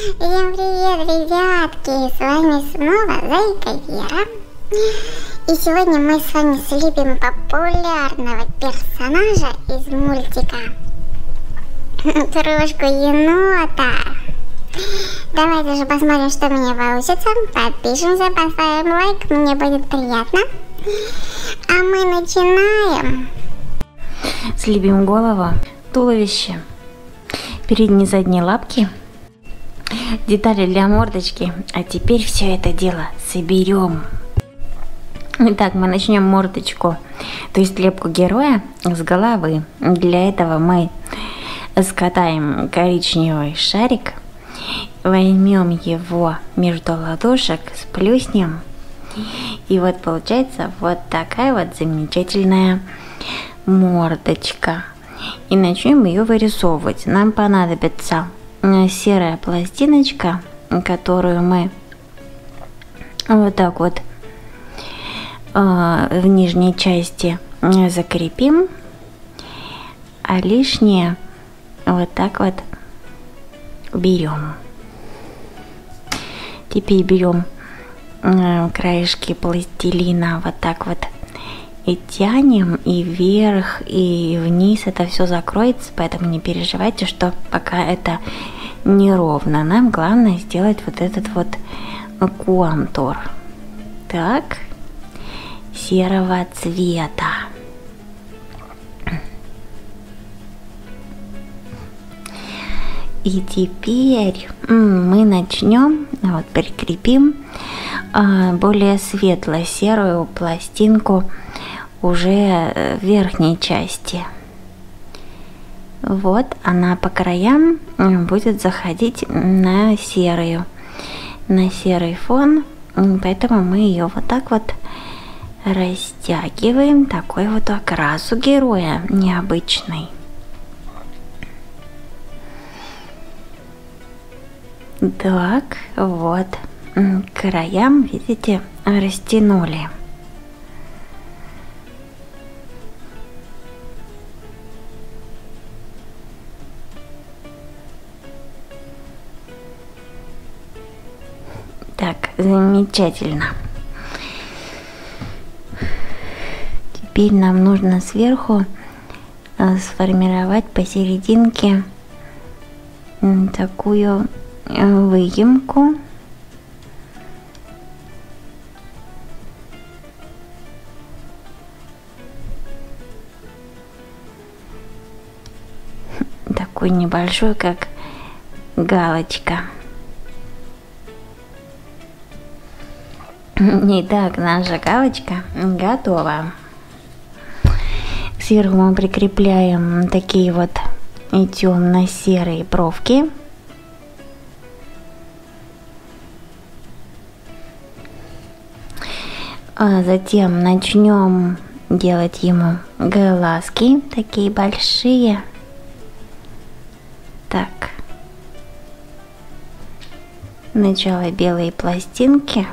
Всем привет, ребятки! С вами снова Зайка Вера. И сегодня мы с вами слепим популярного персонажа из мультика Трошку Енота. Давайте же посмотрим, что у меня получится. Подпишемся, поставим лайк, мне будет приятно. А мы начинаем. Слепим голову, туловище, передние и задние лапки, детали для мордочки. А теперь все это дело соберем. Итак, мы начнем мордочку, то есть лепку героя с головы. Для этого мы скатаем коричневый шарик, возьмем его между ладошек, сплюснем. И вот получается вот такая вот замечательная мордочка. И начнем ее вырисовывать. Нам понадобится серая пластиночка, которую мы вот так вот в нижней части закрепим, а лишнее вот так вот берем. Теперь берем краешки пластилина вот так вот и тянем, и вверх, и вниз. Это все закроется, поэтому не переживайте, что пока это неровно. Нам главное сделать вот этот вот контур. Так, серого цвета. И теперь мы начнем, вот прикрепим более светло-серую пластинку уже в верхней части. Вот она по краям будет заходить на серый фон, поэтому мы ее вот так вот растягиваем. Такой вот окрас у героя необычный. Так, вот к краям, видите, растянули. Так, замечательно. Теперь нам нужно сверху сформировать посерединке такую выемку. Такую небольшую, как галочка. Итак, наша галочка готова. Сверху мы прикрепляем такие вот темно-серые бровки. А затем начнем делать ему глазки, такие большие. Так. Сначала белые пластинки.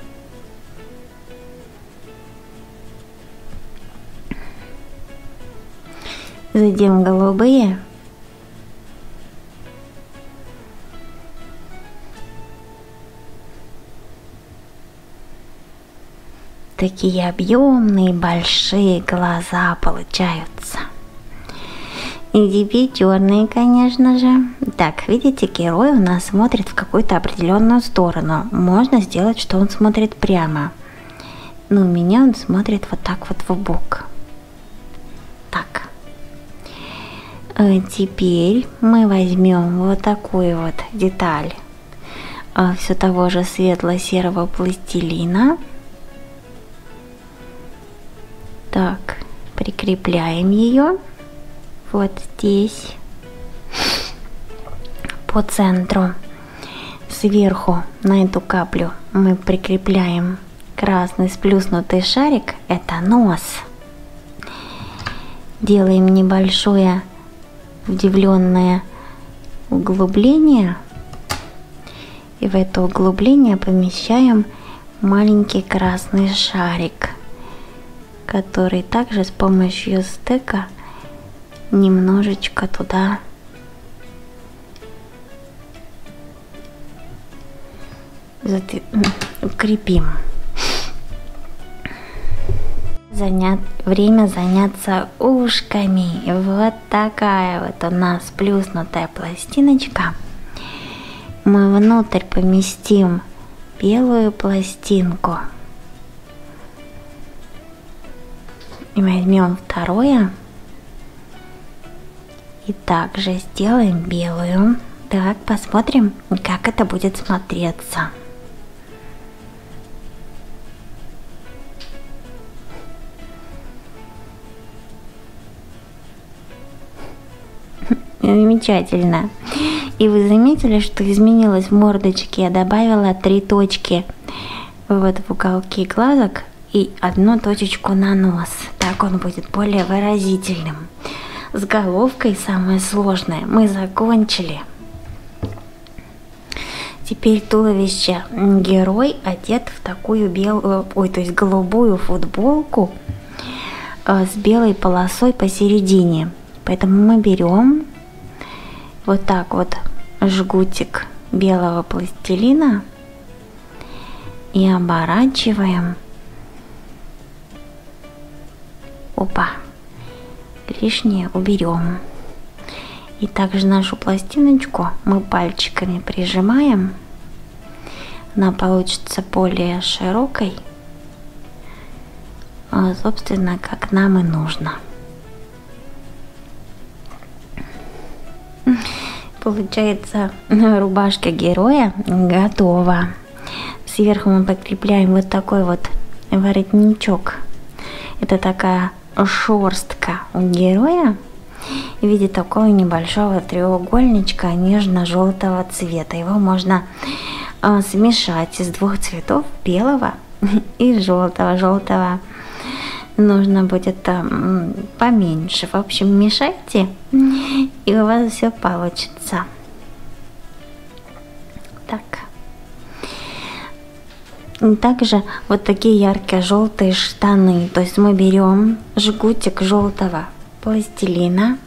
Затем голубые. Такие объемные большие глаза получаются. И теперь черные, конечно же. Так, видите, герой у нас смотрит в какую-то определенную сторону. Можно сделать, что он смотрит прямо. Но у меня он смотрит вот так вот в бок. Так. Теперь мы возьмем вот такую вот деталь все того же светло-серого пластилина. Так, прикрепляем ее вот здесь по центру. Сверху на эту каплю мы прикрепляем красный сплюснутый шарик, это нос. Делаем небольшое удивленное углубление, и в это углубление помещаем маленький красный шарик, который также с помощью стыка немножечко туда укрепим. Время заняться ушками. Вот такая вот у нас плюснутая пластиночка. Мы внутрь поместим белую пластинку. И возьмем второе. И также сделаем белую. Так, посмотрим, как это будет смотреться. Замечательно. И вы заметили, что изменилось в мордочке? Я добавила 3 точки вот в уголки глазок и 1 точечку на нос. Так он будет более выразительным. С головкой самое сложное мы закончили. Теперь туловище. Герой одет в такую голубую футболку с белой полосой посередине. Поэтому мы берем вот так вот жгутик белого пластилина и оборачиваем. Опа! Лишнее уберем. И также нашу пластиночку мы пальчиками прижимаем. Она получится более широкой, собственно, как нам и нужно. Получается, рубашка героя готова. Сверху мы прикрепляем вот такой вот воротничок. Это такая шерстка у героя в виде такого небольшого треугольничка нежно-желтого цвета. Его можно смешать из 2 цветов, белого и желтого. Желтого нужно будет поменьше. В общем, мешайте, и у вас все получится. Так. Также вот такие яркие желтые штаны. То есть мы берем жгутик желтого пластилина.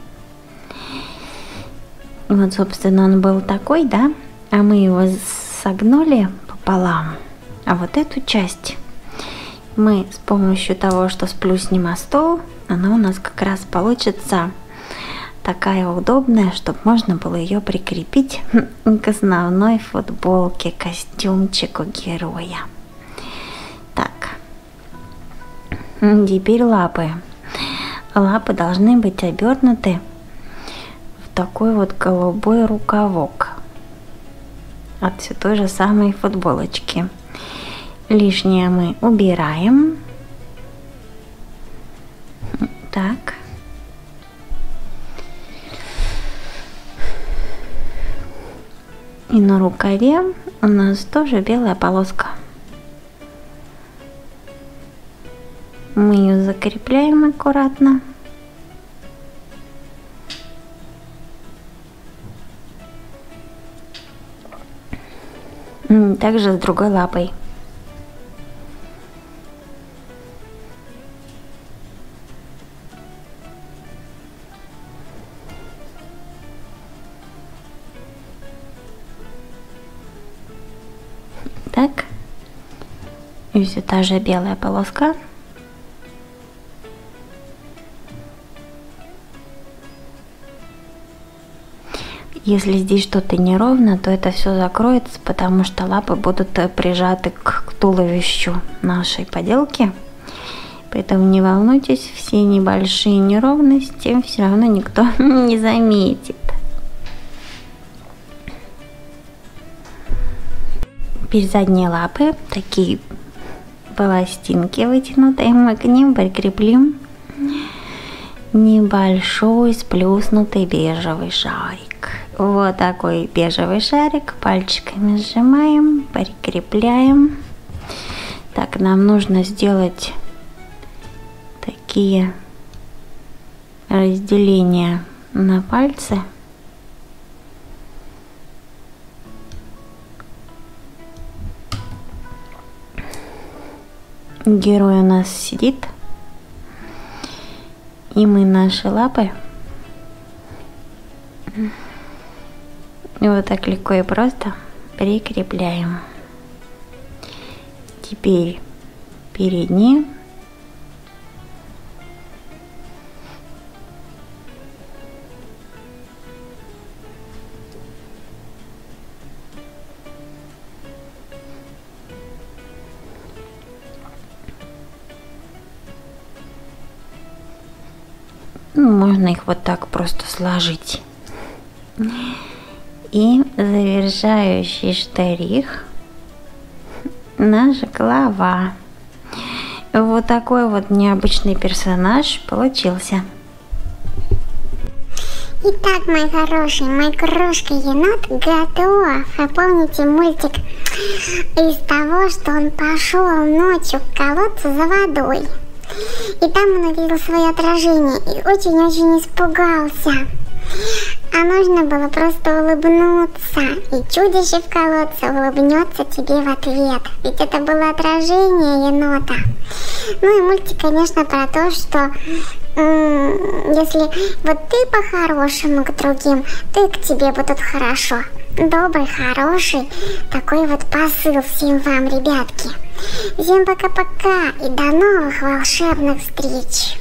Вот, собственно, он был такой, да? А мы его согнули пополам. А вот эту часть мы с помощью того, что сплюснем о стол, она у нас как раз получится такая удобная, чтобы можно было ее прикрепить к основной футболке, костюмчику героя. Так, теперь лапы. Лапы должны быть обернуты в такой вот голубой рукавок от все той же самой футболочки. Лишнее мы убираем. Так. И на рукаве у нас тоже белая полоска. Мы ее закрепляем аккуратно. Также с другой лапой. Так. И все та же белая полоска. Если здесь что-то неровно, то это все закроется, потому что лапы будут прижаты к туловищу нашей поделки. Поэтому не волнуйтесь, все небольшие неровности все равно никто не заметит. Теперь задние лапы, такие пластинки вытянутые, мы к ним прикрепим небольшой сплюснутый бежевый шарик. Вот такой бежевый шарик, пальчиками сжимаем, прикрепляем. Так, нам нужно сделать такие разделения на пальцы. Герой у нас сидит, и мы наши лапы вот так легко и просто прикрепляем. теперь передние. Можно их вот так просто сложить. И завершающий штрих — наша голова. Вот такой вот необычный персонаж получился. Итак, мой хороший, мой крошка-енот готов. А помните мультик из того, что он пошел ночью к колодцу за водой? И там он увидел свое отражение и очень-очень испугался. А нужно было просто улыбнуться, и чудище в колодце улыбнется тебе в ответ. Ведь это было отражение енота. Ну и мультик, конечно, про то, что если вот ты по-хорошему к другим, то и к тебе будут хорошо. Добрый, хороший, такой вот посыл всем вам, ребятки. Всем пока-пока и до новых волшебных встреч.